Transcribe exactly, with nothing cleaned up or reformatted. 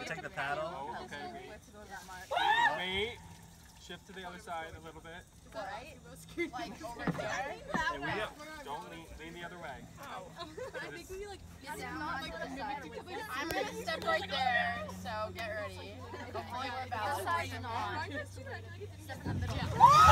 take the paddle. Oh, okay, wait. Wait. Shift to the other side a little bit. Right? Like over there. Hey, we don't lean, lean the other way. I think we like Get down not on like the the side. mimic because I'm gonna step right there, so get ready. Hopefully we're balanced. side and on. Step in the middle.